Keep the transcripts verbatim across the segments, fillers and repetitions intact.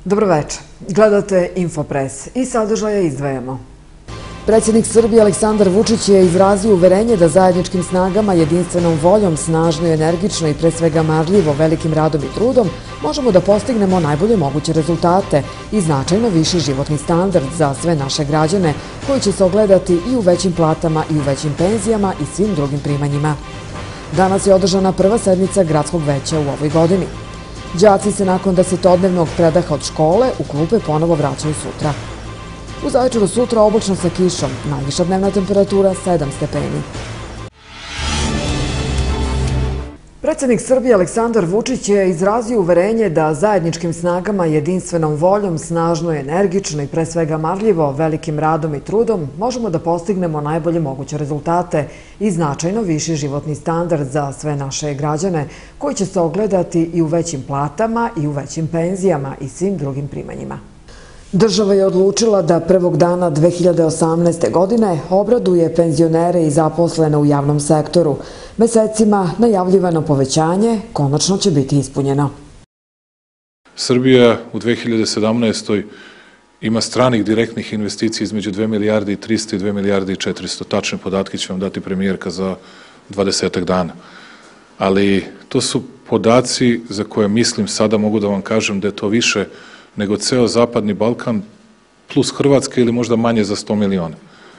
Dobroveče. Gledate Infopres i sadržaja izdvajamo. Predsjednik Srbije Aleksandar Vučić je izrazio uverenje da zajedničkim snagama, jedinstvenom voljom, snažno i energično i pre svega marljivo, velikim radom i trudom možemo da postignemo najbolje moguće rezultate i značajno viši životni standard za sve naše građane koji će se ogledati i u većim platama i u većim penzijama i svim drugim primanjima. Danas je održana prva sednica Gradskog veća u ovoj godini. Đaci se nakon desetodnevnog predaha od škole u klupe ponovo vraćaju sutra. U Zaječaru sutra oblačno sa kišom, najviša dnevna temperatura sedam stepeni. Predsjednik Srbije Aleksandar Vučić je izrazio uverenje da zajedničkim snagama, jedinstvenom voljom, snažno i energično i pre svega marljivo, velikim radom i trudom možemo da postignemo najbolje moguće rezultate i značajno viši životni standard za sve naše građane koji će se ogledati i u većim platama i u većim penzijama i svim drugim primanjima. Država je odlučila da prvog dana dve hiljade osamnaeste. godine obraduje penzionere i zaposlene u javnom sektoru. Mesecima najavljivano povećanje konačno će biti ispunjeno. Srbija u dve hiljade sedamnaestoj. ima stranih direktnih investicija između dve milijarde i trista i dve milijarde i četiristo. Tačne podatke će vam dati premijerka za dvadesetak dana. Ali to su podaci za koje mislim sada mogu da vam kažem da je to više nego ceo Zapadni Balkan plus Hrvatska ili možda manje za sto miliona.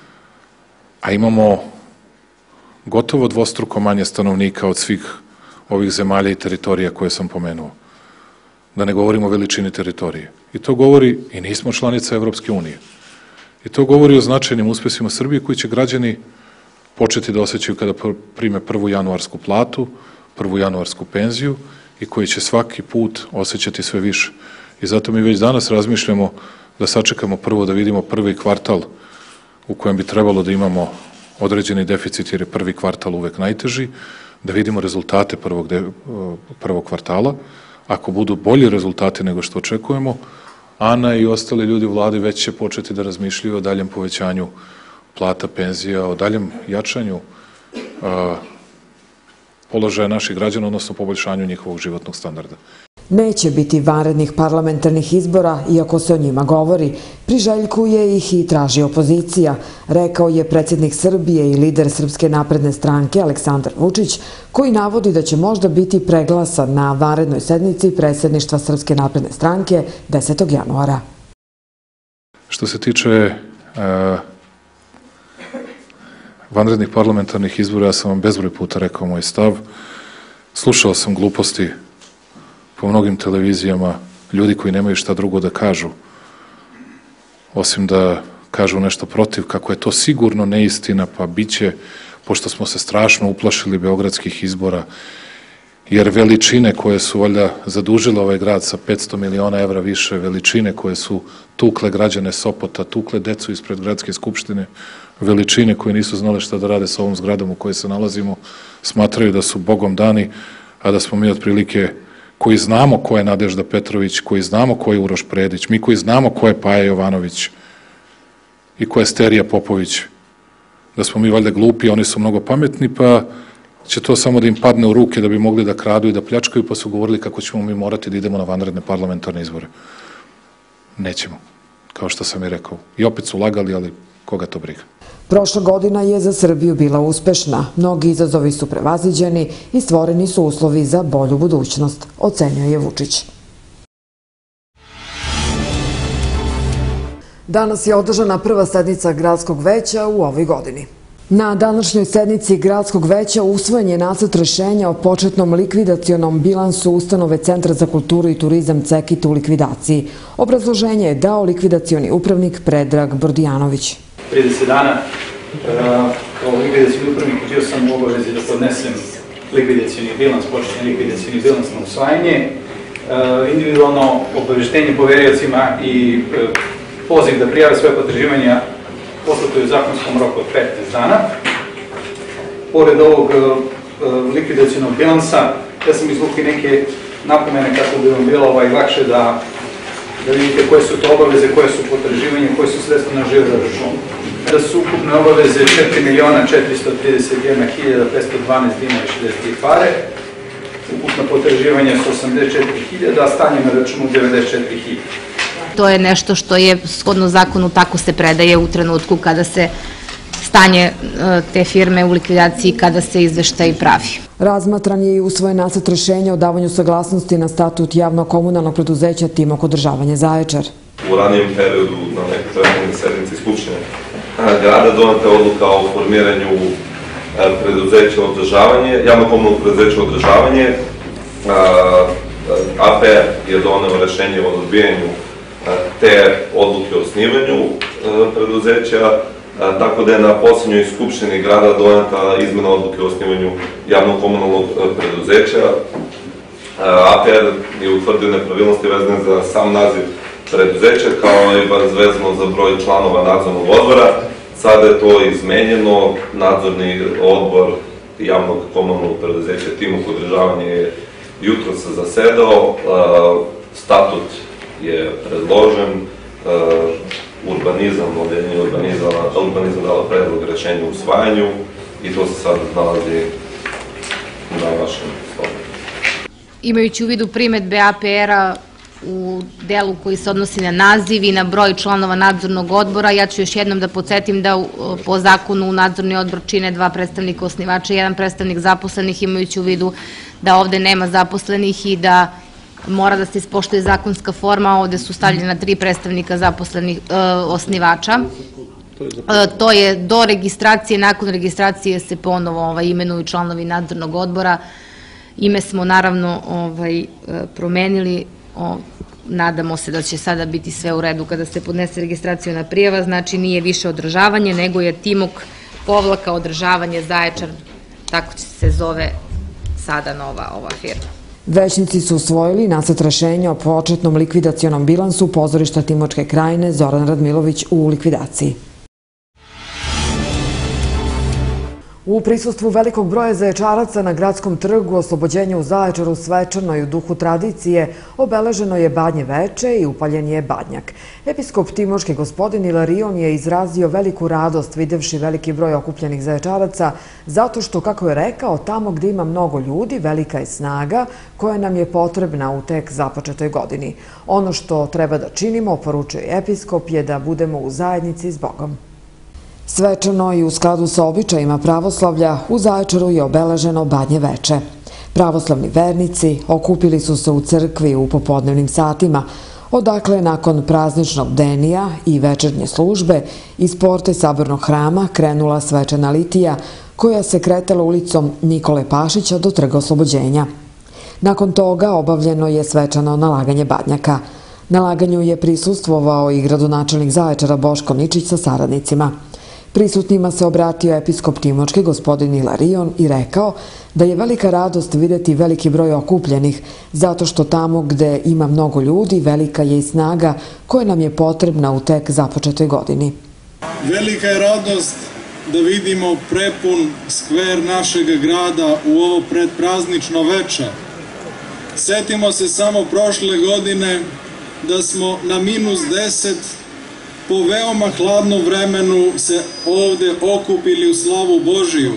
A imamo gotovo dvostruko manje stanovnika od svih ovih zemalja i teritorija koje sam pomenuo. Da ne govorimo o veličini teritorije. I to govori, i nismo članica Evropske unije, i to govori o značajnim uspesima Srbije koji će građani početi da osjećaju kada prime prvu januarsku platu, prvu januarsku penziju i koji će svaki put osjećati sve više. I zato mi već danas razmišljamo da sačekamo prvo da vidimo prvi kvartal u kojem bi trebalo da imamo određeni deficit, jer je prvi kvartal uvek najteži, da vidimo rezultate prvog, de, prvog kvartala. Ako budu bolji rezultati nego što očekujemo, Ana i ostali ljudi u vladi već će početi da razmišljaju o daljem povećanju plata, penzija, o daljem jačanju a, položaja naših građana, odnosno poboljšanju njihovog životnog standarda. Neće biti vanrednih parlamentarnih izbora, iako se o njima govori. Priželjkuje ih i traži opozicija, rekao je predsjednik Srbije i lider Srpske napredne stranke Aleksandar Vučić, koji navodi da će možda biti preglasan na vanrednoj sednici predsjedništva Srpske napredne stranke desetog januara. Što se tiče uh, vanrednih parlamentarnih izbora, ja sam vam bezbroj puta rekao moj stav. Slušao sam gluposti po mnogim televizijama, ljudi koji nemaju šta drugo da kažu, osim da kažu nešto protiv, kako je to sigurno neistina, pa bit će, pošto smo se strašno uplašili beogradskih izbora, jer veličine koje su valjda zadužile ovaj grad sa petsto miliona evra više, veličine koje su tukle građane Sopota, tukle decu ispred gradske skupštine, veličine koje nisu znale šta da rade sa ovom zgradom u kojoj se nalazimo, smatraju da su Bogom dani, a da smo mi otprilike koji znamo ko je Nadežda Petrović, koji znamo ko je Uroš Predić, mi koji znamo ko je Paja Jovanović i ko je Sterija Popović, da smo mi valjda glupi, oni su mnogo pametni, pa će to samo da im padne u ruke da bi mogli da kradu i da pljačkaju, pa su govorili kako ćemo mi morati da idemo na vanredne parlamentarne izbore. Nećemo, kao što sam i rekao. I opet su lagali, ali koga to briga. Prošla godina je za Srbiju bila uspešna. Mnogi izazovi su prevaziđeni i stvoreni su uslovi za bolju budućnost, ocenjuje Vučić. Danas je održana prva sednica Gradskog veća u ovoj godini. Na današnjoj sednici Gradskog veća usvojen je nacrt rešenja o početnom likvidacionom bilansu ustanove Centra za kulturu i turizam Cekit u likvidaciji. Obrazloženje je dao likvidacioni upravnik Predrag Bordijanović. trideset dana kao likvidacioni upravnik bio sam u obavezi da podnesem likvidacioni bilans, početni likvidacioni bilans na usvajanje, individualno obaveštenje poveriocima i poziv da prijave sve potraživanja poslato je u zakonskom roku od petnaest dana. Pored ovog likvidacionog bilansa, ja sam izvukli neke napomene kako bi vam bilo ovaj lakše da da vidite koje su to obaveze, koje su potraživanja, koje su sredstva na žiro računu. Da su ukupne obaveze četiri miliona četiristo trideset jedna hiljada petsto dvanaest dinara i šezdeset tri pare, ukupna potraživanja su osamdeset četiri hiljade, a stanje na računu devedeset četiri hiljade. to je nešto što je shodno zakonu, tako se predaje u trenutku kada se stanje te firme u likvidaciji, kada se izveštaj pravi. Razmatran je i usvojen nacrt rešenja o davanju saglasnosti na statut javno-komunalnog preduzeća Timok održavanje Zaječar. U ranijem periodu na nekoj trenutnoj sednici Skupštine grada doneta odluka o formiranju preduzeća održavanje, javno-komunalnog preduzeća održavanje. A P R je doneo rešenje o odbijanju te odluke o osnivanju preduzeća, tako da je na posljednjoj Skupštini grada doneta izmena odluke o osnivanju javno-komunalnog preduzeća. A P R je utvrdio nepravilnosti vezane za sam naziv preduzeća, kao i vezano za broj članova nadzornog odbora. Sada je to izmenjeno, nadzorni odbor javnog komunalnog preduzeća Timok održavanje je jutro se zasedao, statut je predložen, urbanizam, odeljenje urbanizam dala predlog rešenja u usvajanju i to se sad nalazi na vašem stolu. Imajući u vidu primetbe A P R-a u delu koji se odnosi na naziv i na broj članova nadzornog odbora, ja ću još jednom da podsjetim da po zakonu nadzorni odbor čine dva predstavnika osnivača i jedan predstavnik zaposlenih, imajući u vidu da ovde nema zaposlenih i da mora da se ispoštuje zakonska forma, ovde su stavljena tri predstavnika zaposlenih osnivača. To je do registracije, nakon registracije se ponovo imenuju članovi nadzornog odbora. Ime smo naravno promenili, nadamo se da će sada biti sve u redu kada se podnese registracijona prijava, znači nije više održavanje, nego je Timok povlaka održavanje Zaječar, tako se zove sada nova ova firma. Većnici su usvojili nacrt rešenja o početnom likvidacionom bilansu pozorišta Timočke krajine Zoran Radmilović u likvidaciji. U prisustvu velikog broja zaječaraca na gradskom trgu oslobođenja u Zaječaru svečano i u duhu tradicije obeleženo je Badnje veče i upaljen je badnjak. Episkop Timočki gospodin Ilarion je izrazio veliku radost videvši veliki broj okupljenih zaječaraca zato što, kako je rekao, tamo gdje ima mnogo ljudi velika je snaga koja nam je potrebna u tek započetoj godini. Ono što treba da činimo, poručuje episkop, je da budemo u zajednici s Bogom. Svečano i u skladu sa običajima pravoslavlja u Zaječaru je obeleženo Badnje veče. Pravoslavni vernici okupili su se u crkvi u popodnevnim satima, odakle nakon prazničnog bdenija i večernje službe iz porte Sabornog hrama krenula svečana litija koja se kretala ulicom Nikole Pašića do Trga oslobođenja. Nakon toga obavljeno je svečano nalaganje badnjaka. Nalaganju je prisustvovao i gradonačelnik Zaječara Boško Ničić sa saradnicima. Prisutnima se obratio episkop Timočki gospodin Ilarion i rekao da je velika radost videti veliki broj okupljenih, zato što tamo gde ima mnogo ljudi velika je i snaga koja nam je potrebna u tek započetoj godini. Velika je radost da vidimo prepun skver našeg grada u ovo predpraznično veče. Setimo se samo prošle godine da smo na minus deset po veoma hladnom vremenu se ovde okupili u slavu Božiju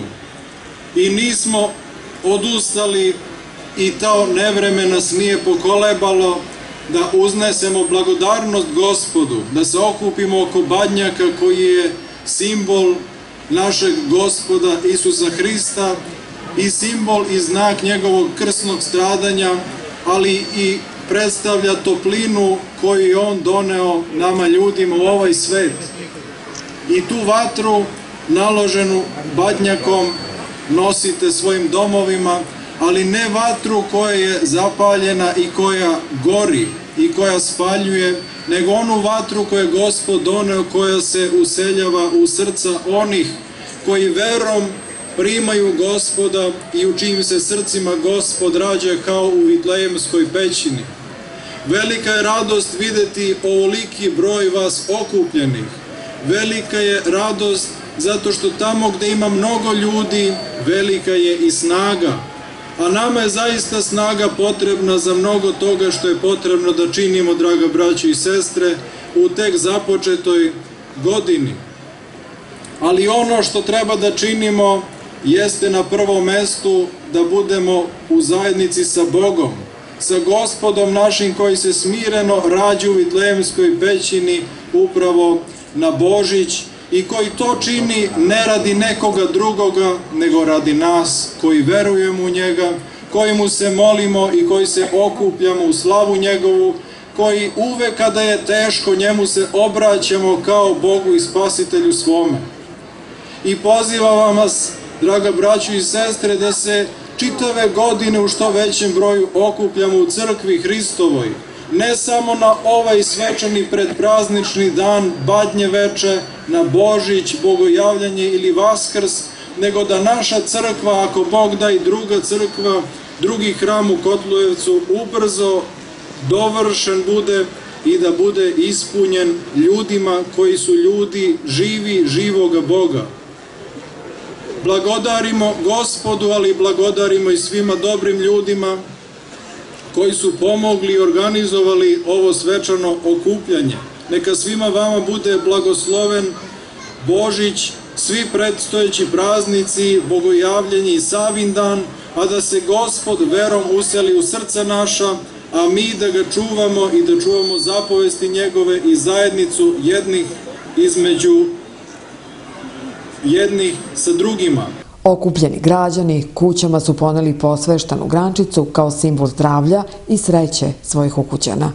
i nismo odustali i to nevreme nas nije pokolebalo da uznesemo blagodarnost Gospodu, da se okupimo oko badnjaka koji je simbol našeg Gospoda Isusa Hrista i simbol i znak njegovog krsnog stradanja, ali i predstavlja toplinu koju je on doneo nama ljudima u ovaj svet. I tu vatru naloženu badnjakom nosite svojim domovima, ali ne vatru koja je zapaljena i koja gori i koja spaljuje, nego onu vatru koju je Gospod doneo, koja se useljava u srca onih koji verom primaju Gospoda i u čijim se srcima Gospod rađa kao u Vitlejemskoj pećini. Velika je radost videti ovoliki broj vas okupljenih. Velika je radost zato što tamo gde ima mnogo ljudi, velika je i snaga. A nama je zaista snaga potrebna za mnogo toga što je potrebno da činimo, draga braćo i sestre, u tek započetoj godini. Ali ono što treba da činimo jeste na prvom mestu da budemo u zajednici sa Bogom. sa Gospodom našim koji se smireno rađa u Vitlejemskoj pećini upravo na Božić i koji to čini ne radi nekoga drugoga, nego radi nas koji verujemo u njega, koji mu se molimo i koji se okupljamo u slavu njegovu, koji uvek kada je teško njemu se obraćamo kao Bogu i Spasitelju svome. I pozivam vas, draga braćo i sestre, da se čitave godine u što većem broju okupljamo u crkvi Hristovoj, ne samo na ovaj svečani predpraznični dan, Badnje veče, na Božić, Bogojavljanje ili Vaskrs, nego da naša crkva, ako Bog da i druga crkva, drugi hram u Kotlujevcu ubrzo dovršen bude i da bude ispunjen ljudima koji su ljudi živi, živoga Boga. Blagodarimo Gospodu, ali blagodarimo i svima dobrim ljudima koji su pomogli i organizovali ovo svečano okupljanje. Neka svima vama bude blagosloven Božić, svi predstojeći praznici, Bogojavljenje i Savindan, a da se Gospod verom useli u srca naša, a mi da ga čuvamo i da čuvamo zapovesti njegove i zajednicu jednih između jednih sa drugima. Okupljeni građani kućama su poneli posveštanu grančicu kao simbol zdravlja i sreće svojih ukućana.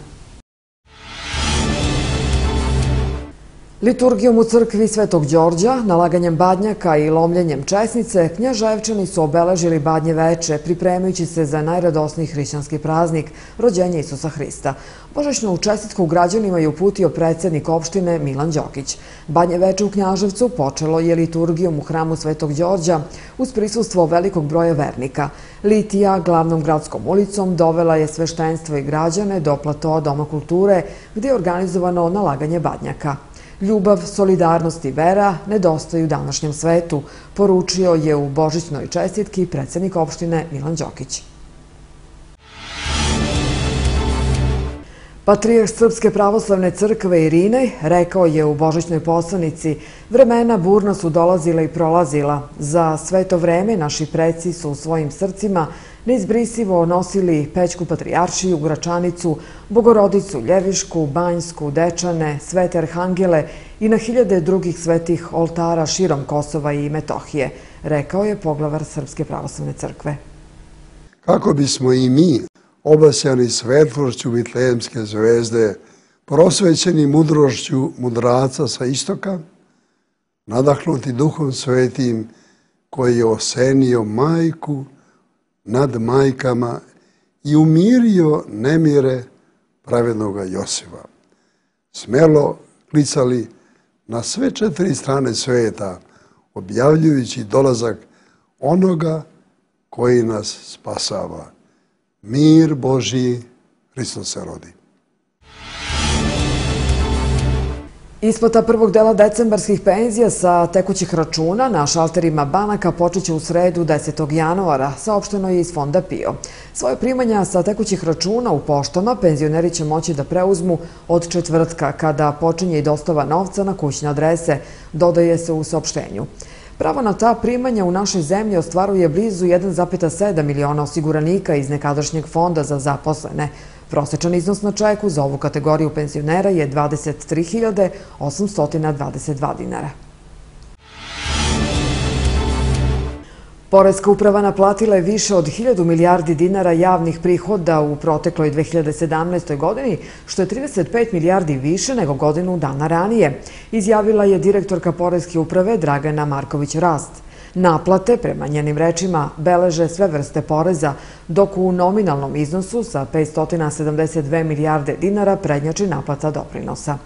Liturgijom u crkvi Svetog Đorđa, nalaganjem badnjaka i lomljenjem česnice, Knjaževčani su obeležili Badnje veče, pripremajući se za najradosniji hrišćanski praznik, rođenje Isusa Hrista. Božićnu čestitku građanima je uputio predsjednik opštine Milan Đokić. Badnje veče u Knjaževcu počelo je liturgijom u hramu Svetog Đorđa uz prisustvo velikog broja vernika. Litija glavnom gradskom ulicom dovela je sveštenstvo i građane do platoa Doma kulture, gdje je organizovano nalaganje badnjaka. Ljubav, solidarnost i vera nedostaju u današnjem svetu, poručio je u božićnoj čestitki predsjednik opštine Milan Đokić. Patrijarh Srpske pravoslavne crkve Irinej rekao je u božićnoj poslanici: vremena burno su dolazila i prolazila. Za sve to vreme naši preci su u svojim srcima neizbrisivo nosili Pećku patrijaršiju, Gračanicu, Bogorodicu Ljevišku, Banjsku, Dečane, Svete Arhangele i na hiljade drugih svetih oltara širom Kosova i Metohije, rekao je poglavar Srpske pravoslavne crkve. Kako bismo i mi, obasjani svetlošću Vitlejemske zvezde, prosvećeni mudrošću mudraca sa istoka, nadahnuti Duhom Svetim koji je osenio majku nad majkama i umirio nemire pravednoga Josiva, smelo klicali na sve četiri strane sveta, objavljujući dolazak onoga koji nas spasava. Mir Božji, Hristos se rodi. Isplata prvog dela decembarskih penzija sa tekućih računa na šalterima banaka počeće u sredu desetog januara, saopšteno je iz Fonda PIO. Svoje primanja sa tekućih računa u poštama penzioneri će moći da preuzmu od četvrtka, kada počinje i dostava novca na kućne adrese, dodaje se u saopštenju. Pravo na ta primanja u našoj zemlji ostvaruje blizu jedan zarez sedam miliona osiguranika iz nekadašnjeg fonda za zaposlene. Prosečan iznos na čeku za ovu kategoriju penzionera je dvadeset tri hiljade osamsto dvadeset dva dinara. Poreska uprava naplatila je više od hiljadu milijardi dinara javnih prihoda u protekloj dve hiljade sedamnaestoj godini, što je trideset pet milijardi više nego godinu dana ranije, izjavila je direktorka Poreske uprave Dragana Marković-Rast. Naplate, prema njenim rečima, beleže sve vrste poreza, dok u nominalnom iznosu sa petsto sedamdeset dve milijarde dinara prednjači naplata doprinosa.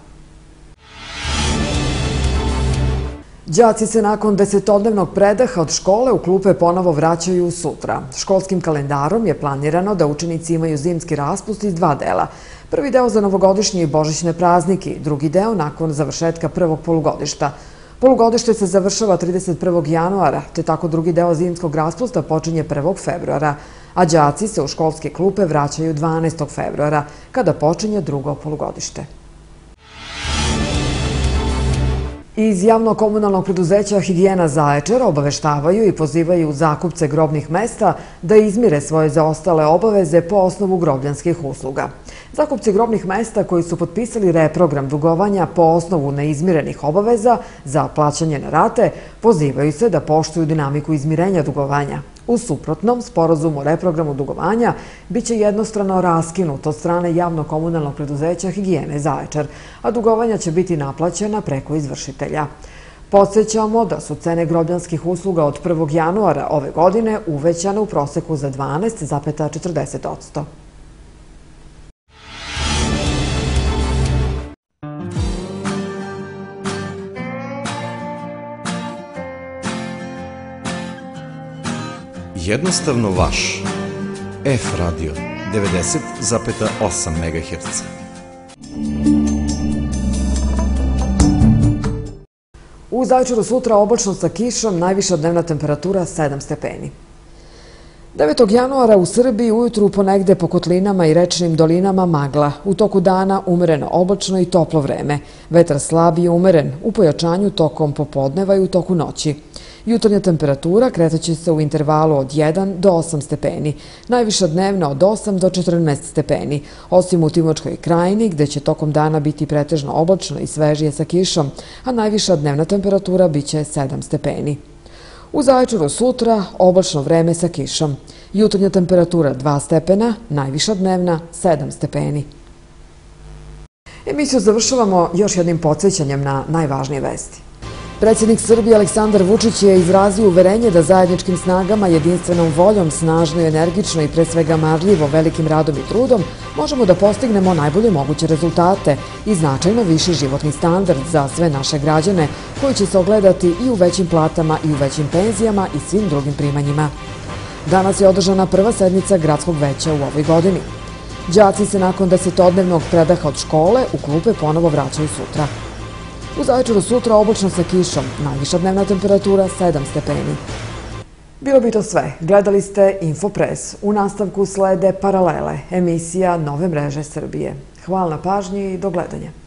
Đaci se nakon desetodnevnog predaha od škole u klupe ponovo vraćaju sutra. Školskim kalendarom je planirano da učenici imaju zimski raspust iz dva dela. Prvi deo za novogodišnje i božićne praznike, drugi deo nakon završetka prvog polugodišta. Polugodište se završava trideset prvog januara, te tako drugi deo zimskog raspusta počinje prvog februara, a đaci se u školske klupe vraćaju dvanaestog februara, kada počinje drugo polugodište. Iz javno-komunalnog preduzeća Higijena Zaječar obaveštavaju i pozivaju zakupce grobnih mesta da izmire svoje zaostale obaveze po osnovu grobljanskih usluga. Zakupci grobnih mesta koji su potpisali reprogram dugovanja po osnovu neizmirenih obaveza za plaćanje na rate pozivaju se da poštuju dinamiku izmirenja dugovanja. U suprotnom, sporazum o reprogramu dugovanja biće jednostrano raskinut od strane javno-komunalnog preduzeća Higijene Zaječar, a dugovanja će biti naplaćena preko izvršitelja. Podsjećamo da su cene grobljanskih usluga od prvog januara ove godine uvećane u proseku za dvanaest zarez četrdeset posto. Jednostavno vaš. F radio devedeset zarez osam megaherca. U Zaječaru sutra oblačno sa kišom, najviša dnevna temperatura sedam stepeni. devetog januara u Srbiji ujutru ponegde po kotlinama i rečnim dolinama magla. U toku dana umereno oblačno i toplo vreme. Vetar slab i umeren, u pojačanju tokom popodneva i u toku noći. Jutarnja temperatura kretaće se u intervalu od jedan do osam stepeni, najviša dnevna od osam do četrnaest stepeni, osim u Timočkoj krajini gde će tokom dana biti pretežno oblačno i svežije sa kišom, a najviša dnevna temperatura biće sedam stepeni. U Zaječaru sutra oblačno vreme sa kišom. Jutarnja temperatura dva stepena, najviša dnevna sedam stepeni. Emisiju završavamo još jednim podsjećanjem na najvažnije vesti. Predsjednik Srbije Aleksandar Vučić je izrazio uverenje da zajedničkim snagama, jedinstvenom voljom, snažno i energično i pre svega marljivo, velikim radom i trudom možemo da postignemo najbolje moguće rezultate i značajno viši životni standard za sve naše građane koji će se ogledati i u većim platama i u većim penzijama i svim drugim primanjima. Danas je održana prva sednica gradskog veća u ovoj godini. Đaci se nakon desetodnevnog predaha od škole u klupe ponovo vraćaju sutra. U Zaječaru sutra oblačno sa kišom, najviša dnevna temperatura sedam stepeni. Bilo bi to sve. Gledali ste Infopres. U nastavku slede Paralele, emisija Nove mreže Srbije. Hvala na pažnji i do gledanja.